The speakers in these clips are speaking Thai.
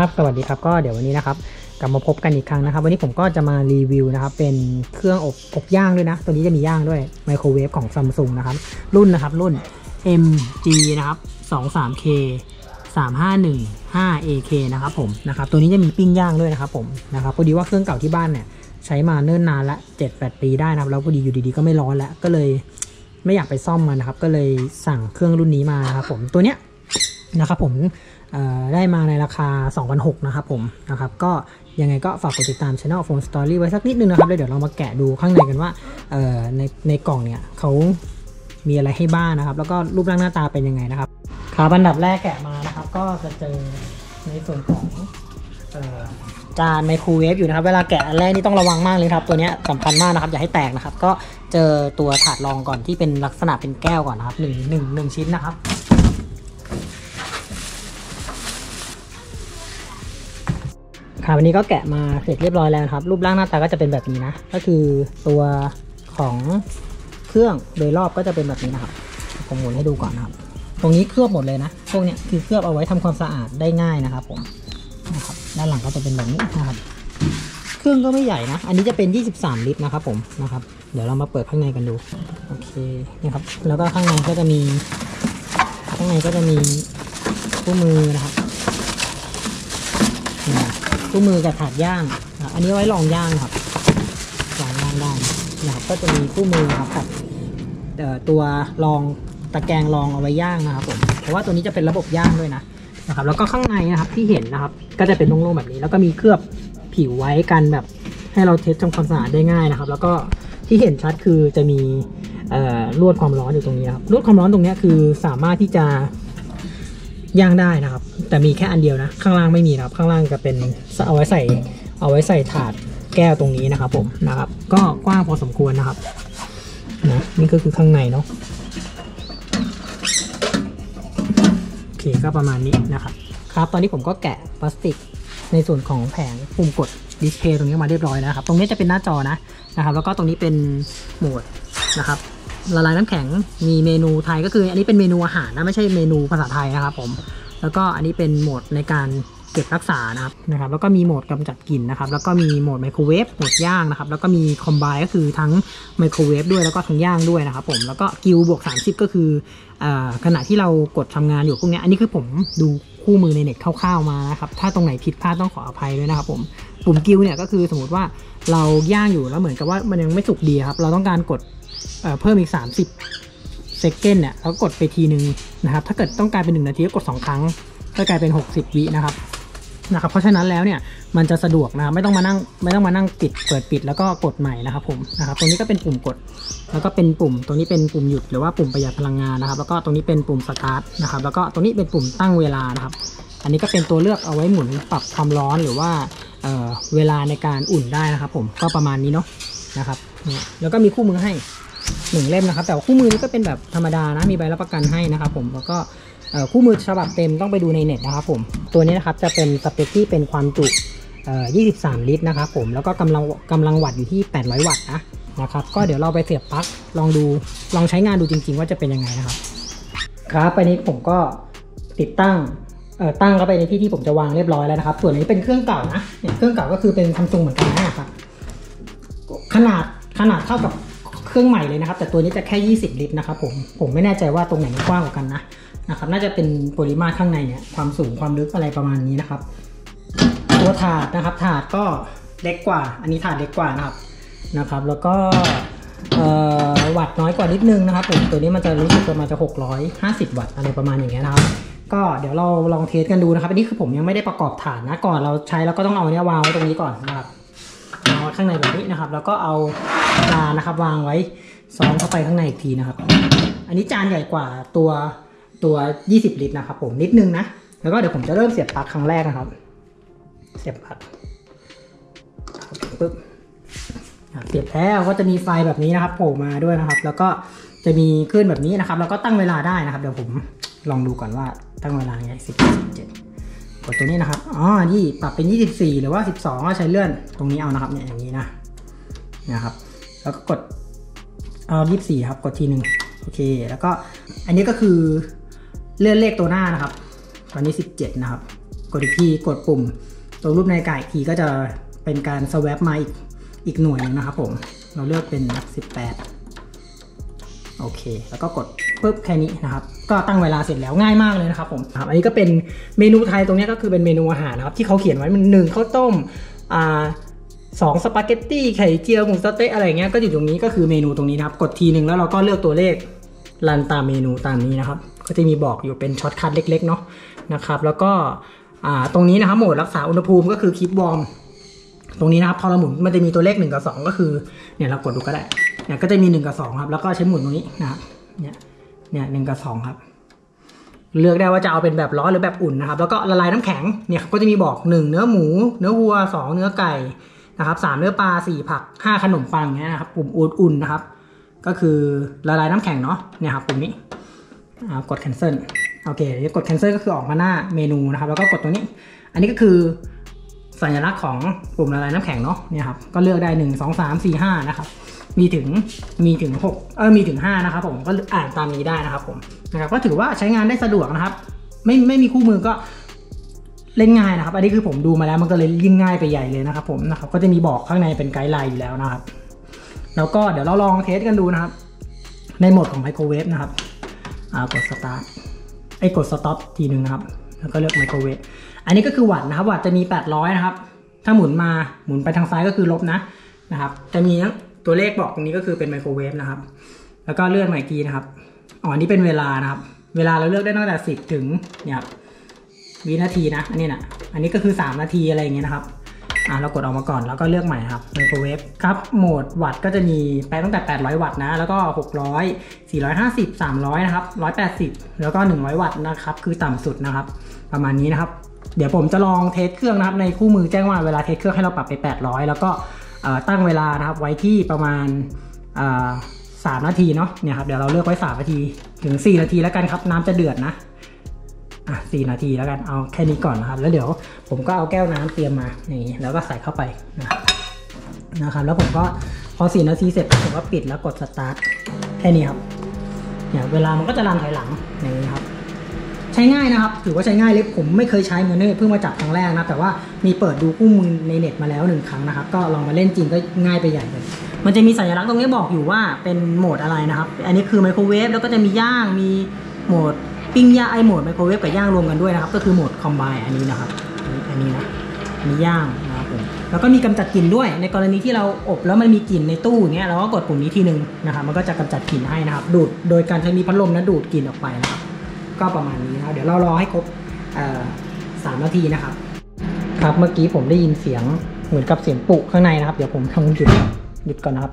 สวัสดีครับก็เดี๋ยววันนี้นะครับกลับมาพบกันอีกครั้งนะครับวันนี้ผมก็จะมารีวิวนะครับเป็นเครื่องอบย่างด้วยนะตัวนี้จะมีย่างด้วยไมโครเวฟของ Samsung นะครับรุ่นMG นะครับ 23K 3515AK นะครับผมนะครับตัวนี้จะมีปิ้งย่างด้วยนะครับผมนะครับพอดีว่าเครื่องเก่าที่บ้านเนี่ยใช้มาเนิ่นนานละ 7-8 ปีได้นะครับแล้วพอดีอยู่ดีๆก็ไม่ร้อนแล้วก็เลยไม่อยากไปซ่อมมันนะครับก็เลยสั่งเครื่องรุ่นนี้มานะครับผมตัวเนี้ยนะครับผมได้มาในราคา 2,600 นะครับผมนะครับก็ยังไงก็ฝากกดติดตาม Channel Phone Story ไว้สักนิดนึงนะครับแล้วเดี๋ยวเรามาแกะดูข้างในกันว่าในกล่องเนี่ยเขามีอะไรให้บ้างนะครับแล้วก็รูปร่างหน้าตาเป็นยังไงนะครับครับอันดับแรกแกะมานะครับก็จะเจอในส่วนของจานไมโครเวฟอยู่นะครับเวลาแกะอันแรกนี่ต้องระวังมากเลยครับตัวนี้สำคัญมากนะครับอย่าให้แตกนะครับก็เจอตัวถาดรองก่อนที่เป็นลักษณะเป็นแก้วก่อนนะครับหนึ่งชิ้นนะครับครับวันนี้ก็แกะมาเสร็จเรียบร้อยแล้วครับรูปร่างหน้าตาก็จะเป็นแบบนี้นะก็คือตัวของเครื่องโดยรอบก็จะเป็นแบบนี้นะครับผมหมุนให้ดูก่อนนะครับตรงนี้เคลือบหมดเลยนะพวกนี้คือเคลือบเอาไว้ทำความสะอาดได้ง่ายนะครับผมนะครับด้านหลังก็จะเป็นแบบนี้นะครับเครื่องก็ไม่ใหญ่นะอันนี้จะเป็น23ลิตรนะครับผมนะครับเดี๋ยวเรามาเปิดข้างในกันดูโอเคนี่ครับแล้วก็ข้างในก็จะมีคู่มือนะครับคู่มือกับถาดย่างอันนี้ไว้รองย่างครับรองย่างได้นะครับก็จะมีคู่มือครับกับตัวรองตะแกรงรองเอาไว้ย่างนะครับผมเพราะว่าตัวนี้จะเป็นระบบย่างด้วยนะครับแล้วก็ข้างในนะครับที่เห็นนะครับก็จะเป็นโล่งๆแบบนี้แล้วก็มีเคลือบผิวไว้กันแบบให้เราเทสทำความสะอาดได้ง่ายนะครับแล้วก็ที่เห็นชัดคือจะมีลวดความร้อนอยู่ตรงนี้ครับลวดความร้อนตรงนี้คือสามารถที่จะย่างได้นะครับแต่มีแค่อันเดียวนะข้างล่างไม่มีนะครับข้างล่างจะเป็นเอาไว้ใส่ถาดแก้วตรงนี้นะครับผมนะครับก็กว้างพอสมควรนะครับนะนี่ก็คือข้างในเนาะโอเคก็ประมาณนี้นะครับครับตอนนี้ผมก็แกะพลาสติกในส่วนของแผงปุ่มกดดิสเพย์ตรงนี้มาเรียบร้อยแล้วครับตรงนี้จะเป็นหน้าจอนะครับแล้วก็ตรงนี้เป็นโหมดนะครับละลายน้ำแข็งมีเมนูไทยก็คืออันนี้เป็นเมนูอาหารนะไม่ใช่เมนูภาษาไทยนะครับผมแล้วก็อันนี้เป็นโหมดในการเก็บรักษานะครับแล้วก็มีโหมดกำจัดกลิ่นนะครับแล้วก็มีโหมดไมโครเวฟโหมดย่างนะครับแล้วก็มีคอมไบก็คือทั้งไมโครเวฟด้วยแล้วก็ทั้งย่างด้วยนะครับผมแล้วก็กิลบวก30ก็คือขณะที่เรากดทำงานอยู่พวกนี้อันนี้คือผมดูคู่มือในเน็ตคร่าวๆมานะครับถ้าตรงไหนผิดพลาดต้องขออภัยด้วยนะครับผมปุ่มกิลเนี่ยก็คือสมมติว่าเราย่างอยู่แล้วเหมือนกับว่ามันยังไม่สุกดีครับเราต้องการกดเพิ่มอีก30เซคันด์เนี่ยแล้วกดไปทีนึงนะครับถ้าเกิดต้องการเป็น1นาทีก็กด2ครั้งก็กลายเป็น60วินะครับเพราะฉะนั้นแล้วเนี่ยมันจะสะดวกนะไม่ต้องมานั่งปิดเปิดปิดแล้วก็กดใหม่นะครับผมนะครับตรงนี้ก็เป็นปุ่มกดแล้วก็เป็นปุ่มตรงนี้เป็นปุ่มหยุดหรือว่าปุ่มประหยัดพลังงานนะครับแล้วก็ตรงนี้เป็นปุ่มสตาร์ทนะครับแล้วก็ตรงนี้เป็นปุ่มตั้งเวลานะครับอันนี้ก็เป็นตัวเลือกเอาไว้หมุนปรับความร้อนหรือว่าเวลาในการอุ่นได้นะครับผมก็ประมาณนี้เนาะนะครับแล้วก็มีคู่มือให้1เล่มนะครับแต่คู่มือนี้ก็เป็นแบบธรรมดานะมีใบรับประกันให้นะครับผมแล้วก็คู่มือฉบับเต็มต้องไปดูในเน็ตนะครับผมตัวนี้นะครับจะเป็นสเปคที่เป็นความจุ23ลิตรนะครับผมแล้วก็กำลังวัตต์อยู่ที่800วัตต์นะครับก็เดี๋ยวเราไปเสียบปลั๊กลองใช้งานดูจริงๆว่าจะเป็นยังไงนะครับครับอันนี้ผมก็ติดตั้งเข้าไปในที่ผมจะวางเรียบร้อยแล้วนะครับส่วนนี้เป็นเครื่องเก่านะเนี่ยเครื่องเก่าก็คือเป็น Samsung เหมือนกันนะครับขนาดเท่ากับเครื่องใหม่เลยนะครับแต่ตัวนี้จะแค่20ลิตรนะครับผมไม่แน่ใจว่าตรงไหนมันกว้างกว่ากันนะครับน่าจะเป็นปริมาตรข้างในเนี่ยความสูงความลึกอะไรประมาณนี้นะครับตัวถาดนะครับถาดก็เล็กกว่าอันนี้ถาดเล็กกว่านะครับแล้วก็วัตต์น้อยกว่านิดนึงนะครับผมตัวนี้มันจะรู้สึกประมาณจะ650วัตต์อะไรประมาณอย่างเงี้ยนะครับก็เดี๋ยวเราลองเทสกันดูนะครับอันนี้คือผมยังไม่ได้ประกอบถาดนะก่อนเราใช้เราก็ต้องเอาเนี้ยวางไว้ตรงนี้ก่อนนะครับวางไว้ข้างในแบบนี้นะครับแล้วก็เอาจานนะครับวางไว้ซ้อนเข้าไปข้างในอีกทีนะครับอันนี้จานใหญ่กว่าตัว20ลิตรนะครับผมนิดนึงนะแล้วก็เดี๋ยวผมจะเริ่มเสียบปลั๊กครั้งแรกนะครับเสียบปลั๊กปึ๊บเสียบแล้วก็จะมีไฟแบบนี้นะครับโผล่มาด้วยนะครับแล้วก็จะมีขึ้นแบบนี้นะครับแล้วก็ตั้งเวลาได้นะครับเดี๋ยวผมลองดูก่อนว่าตั้งเวลาไง17กดตัวนี้นะครับนี่ปรับเป็น24หรือว่า12ก็ใช้เลื่อนตรงนี้เอานะครับเนี่ยอย่างนี้นะครับแล้วก็กด24ครับกดทีนึงโอเคแล้วก็อันนี้ก็คือเลื่อนเลขตัวหน้านะครับตอนนี้17นะครับกดอีกทีกดปุ่มตรงรูปนาฬิกาอีกทีก็จะเป็นการสวปมาอีกหน่วยนึงนะครับผมเราเลือกเป็น18โอเคแล้วก็กดปุ๊บแค่นี้นะครับก็ตั้งเวลาเสร็จแล้วง่ายมากเลยนะครับผมอันนี้ก็เป็นเมนูไทยตรงนี้ก็คือเป็นเมนูอาหารนะครับที่เขาเขียนไว้มัน1ข้าวต้ม2สปาเกตตี้ไข่เจียวหมูสะเต๊ะอะไรเงี้ยก็อยู่ตรงนี้ก็คือเมนูตรงนี้นะครับกดทีนึงแล้วเราก็เลือกตัวเลขรันตามเมนูตามนี้นะครับก็จะมีบอกอยู่เป็นช็อตคัทเล็กๆเนาะนะครับแล้วก็ตรงนี้นะครับโหมดรักษาอุณหภูมิก็คือคีปวอร์มตรงนี้นะครับพอเราหมุนมันจะมีตัวเลข1 กับ 2ก็คือเนี่ยเรากดดูก็ได้เนี่ยก็จะมี1 กับ 2ครับแล้วก็ใช้หมุนตรงนี้นะครับเนี่ย1 กับ 2ครับเลือกได้ว่าจะเอาเป็นแบบร้อนหรือแบบอุ่นนะครับแล้วก็ละลายน้ำแข็งเนี่ยก็จะมีบอก1เนื้อหมูเนื้อวัว2เนื้อไก่นะครับ3เนื้อปลา4ผัก5ขนมปังเนี้ยนะครับปุ่มอุ่นๆนะครับก็คือละลายน้ำแข็งเนาะเนี่ยครับปุ่มนี้กด cancel โอเคกด cancel ก็คือออกมาหน้าเมนูนะครับแล้วก็กดตรงนี้อันนี้ก็คือสัญลักษณ์ของปุ่มละลายน้ำแข็งเนาะเนี่ยครับก็เลือกได้1 2 3 4 5นะครับมีถึง6มีถึง5นะครับผมก็อ่านตามนี้ได้นะครับผมนะครับก็ถือว่าใช้งานได้สะดวกนะครับไม่มีคู่มือก็เล่นง่ายนะครับอันนี้คือผมดูมาแล้วมันก็เลยยิ่งง่ายไปใหญ่เลยนะครับผมนะครับก็จะมีบอกข้างในเป็นไกด์ไลน์อยู่แล้วนะครับแล้วก็เดี๋ยวเราลองเทสกันดูนะครับในโหมดของไมโครเวฟนะครับกดสตาร์ทกดสต็อปทีนึงนะครับแล้วก็เลือกไมโครเวฟอันนี้ก็คือวัตต์นะครับวัตต์จะมี800นะครับถ้าหมุนไปทางซ้ายก็คือลบนะครับจะมีตัวเลขบอกตรงนี้ก็คือเป็นไมโครเวฟนะครับแล้วก็เลื่อนใหม่ทีนะครับอันนี้เป็นเวลานะครับเวลาเราเลือกได้ตั้งแต่10 ถึงเนี่ยครับวินาทีนะอันนี้ก็คือ3 นาทีอะไรอย่างเงี้ยนะครับเรากดออกมาก่อนแล้วก็เลือกใหม่ครับไมโครเวฟครับโหมดวัตต์ก็จะมีไปตั้งแต่800 วัตต์นะแล้วก็600 450 300นะครับ180แล้วก็100 วัตต์นะครับคือต่ำสุดนะครับประมาณนี้นะครับเดี๋ยวผมจะลองเทสเครื่องนะครับในคู่มือแจ้งว่าเวลาเทสเครื่องให้เราปรับไป800แล้วก็ตั้งเวลานะครับไว้ที่ประมาณ3 นาทีเนาะเนี่ยครับเดี๋ยวเราเลือกไว้3 นาทีถึง4 นาทีแล้วกันครับน้ำจะเดือดนะ4 นาทีแล้วกันเอาแค่นี้ก่อนนะครับแล้วเดี๋ยวผมก็เอาแก้วน้ำเตรียมมาอย่างนี้แล้วก็ใส่เข้าไปนะครับแล้วผมก็พอ4 นาทีเสร็จผมก็ปิดแล้วกดสตาร์ทแค่นี้ครับเนี่ยเวลามันก็จะรันถอยหลังอย่างนี้ครับใช้ง่ายนะครับถือว่าใช้ง่ายเลยผมไม่เคยใช้เหมือนเนี่ยเพิ่งมาจับครั้งแรกนะแต่ว่ามีเปิดดูคู่มือในเน็ตมาแล้ว1 ครั้งนะครับก็ลองมาเล่นจริงก็ง่ายไปใหญ่เลยมันจะมีสัญลักษณ์ตรงนี้บอกอยู่ว่าเป็นโหมดอะไรนะครับอันนี้คือไมโครเวฟแล้วก็จะมีย่างมีโหมดปิ้งย่างโหมดไมโครเวฟกับย่างรวมกันด้วยนะครับก็คือโหมดคอมไบน์อันนี้นะครับอันนี้นะมีย่างนะครับผมแล้วก็มีกำจัดกลิ่นด้วยในกรณีที่เราอบแล้วมันมีกลิ่นในตู้อย่างเงี้ยเราก็กดปุ่มนี้ทีนึงนะครับมันก็จะกำจัดกลิ่นให้นะครับดูดโดยการใช้มีพัดลมนะดูดกลิ่นออกไปนะครับก็ประมาณนี้นะครับเดี๋ยวเรารอให้ครบ3 นาทีนะครับครับเมื่อกี้ผมได้ยินเสียงเหมือนกับเสียงปุข้างในนะครับเดี๋ยวผมต้องหยุดก่อนนะครับ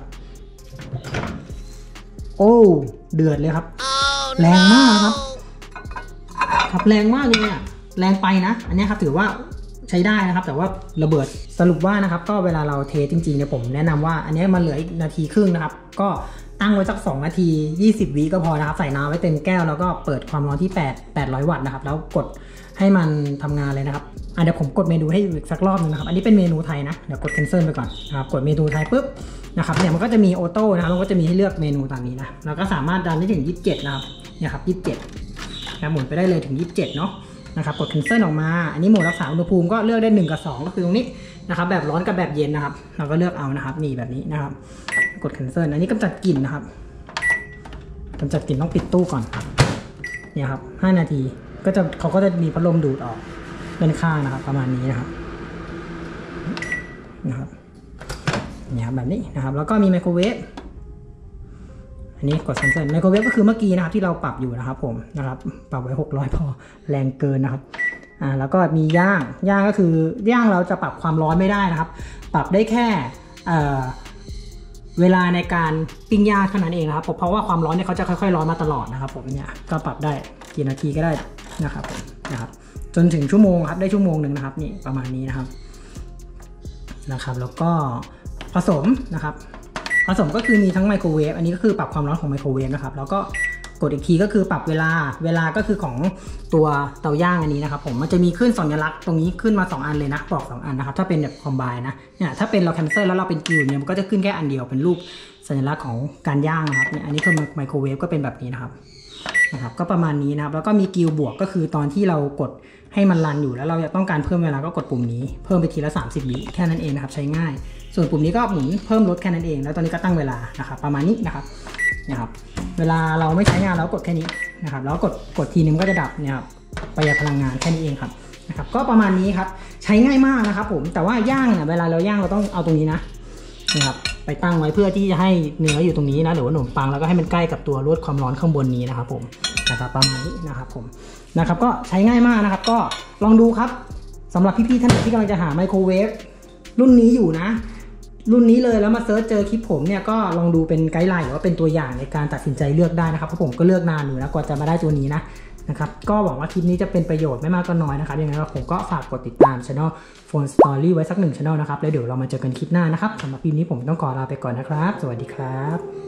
โอ้เดือดเลยครับแรงมากครับแรงมากเลยอ่ะแรงไปนะอันนี้ครับถือว่าใช้ได้นะครับแต่ว่าระเบิดสรุปว่านะครับก็เวลาเราเทจริงๆเนี่ยผมแนะนำว่าอันนี้มันเหลืออีกนาทีครึ่งนะครับก็ตั้งไว้สัก2 นาที20 วิก็พอนะครับใส่น้ำไว้เต็มแก้วแล้วก็เปิดความร้อนที่800 วัตต์นะครับแล้วกดให้มันทำงานเลยนะครับเดี๋ยวผมกดเมนูให้อีกสักรอบนึงนะครับอันนี้เป็นเมนูไทยนะเดี๋ยวกด cancel ไปก่อนนะครับกดเมนูไทยปุ๊บนะครับเนี่ยมันก็จะมีออโต้นะครับมันก็จะมีให้เลือกเมนูตามนี้นะแล้วก็สามารถดันได้ถึง27นะครับเนี่ยครับ27นะหมุนไปได้เลยถึง27เนาะนะครับกด cancel ออกมาอันนี้โหมดรักษาอุณหภูมิก็เลือกได้1 กับ 2ก็คือตรงนี้นะครับแบบร้อนกับแบบเย็นนะครับเราก็เลือกเอานะครับนี่แบบนี้นะครับกด cancel อันนี้กำจัดกลิ่นนะครับกำจัดกลิ่นต้องปิดตู้ก่อนเนี่ยครับ5 นาทีก็จะเขาก็จะมีพัดลมดูดออกด้านข้างนะครับประมาณนี้นะครับเนี่ยครับแบบนี้นะครับแล้วก็มีไมโครเวฟอันนี้กด cancel ไมโครเวฟก็คือเมื่อกี้นะครับที่เราปรับอยู่นะครับผมนะครับปรับไว้600พอแรงเกินนะครับแล้วก็มีย่างก็คือย่างเราจะปรับความร้อนไม่ได้นะครับปรับได้แค่เวลาในการปิ้งย่างเท่านั้นเองนะครับเพราะว่าความร้อนเนี่ยเขาจะค่อยๆร้อนมาตลอดนะครับผมเนี่ยก็ปรับได้กี่นาทีก็ได้นะครับจนถึงชั่วโมงครับได้ชั่วโมงหนึ่งนะครับนี่ประมาณนี้นะครับแล้วก็ผสมนะครับผสมก็คือมีทั้งไมโครเวฟอันนี้ก็คือปรับความร้อนของไมโครเวฟนะครับแล้วก็กดอีกทีก็คือปรับเวลาก็คือของตัวเตาย่างอันนี้นะครับผมมันจะมีขึ้นสัญลักษณ์ตรงนี้ขึ้นมา2 อันเลยนะบอก2 อันนะครับถ้าเป็นแบบคอมไบน์นะเนี่ยถ้าเป็นเราแคนเซิลแล้วเราเป็นกิวเนี่ยมันก็จะขึ้นแค่อันเดียวเป็นรูปสัญลักษณ์ของการย่างนะครับเนี่ยอันนี้คือไมโครเวฟก็เป็นแบบนี้นะครับนะครับก็ประมาณนี้นะครับแล้วก็มีกิลบวกก็คือตอนที่เรากดให้มันรันอยู่แล้วเราอยากต้องการเพิ่มเวลาก็กดปุ่มนี้เพิ่มไปทีละ30 วิแค่นั้นเองนะครับใช้ง่ายส่วนปุ่มนี้ก็หมุนเพิ่มลดแค่นั้นเองแล้วตอนนี้ก็ตั้งเวลานะครับประมาณนี้นะครับเวลาเราไม่ใช้งานเรากดแค่นี้นะครับแล้วกดทีนึงก็จะดับนะครับประหยัดพลังงานแค่นี้เองครับนะครับก็ประมาณนี้ครับใช้ง่ายมากนะครับผมแต่ว่าย่างเนี่ยเวลาเราย่างเราต้องเอาตรงนี้นะครับไปตั้งไว้เพื่อที่จะให้เนื้ออยู่ตรงนี้นะหรือว่าขนมปังแล้วก็ให้มันใกล้กับตัวลดความร้อนข้างบนนี้นะครับผมนะครับประมาณนี้นะครับผมนะครับก็ใช้ง่ายมากนะครับก็ลองดูครับสำหรับพี่ๆท่านไหนที่กำลังจะหาไมโครเวฟรุ่นนี้อยู่นะรุ่นนี้เลยแล้วมาเซิร์ชเจอคลิปผมเนี่ยก็ลองดูเป็นไกด์ไลน์หรือว่าเป็นตัวอย่างในการตัดสินใจเลือกได้นะครับเพราะผมก็เลือกนานอยู่นะกว่าจะมาได้ตัวนี้นะครับก็หวังว่าคลิปนี้จะเป็นประโยชน์ไม่มากก็น้อยนะครับยังไงก็ผมก็ฝากกดติดตามช่อง Phone Story ไว้สัก1ช่องนะครับแล้วเดี๋ยวเรามาเจอกันคลิปหน้านะครับสำหรับคลิปนี้ผมต้องขอลาไปก่อนนะครับสวัสดีครับ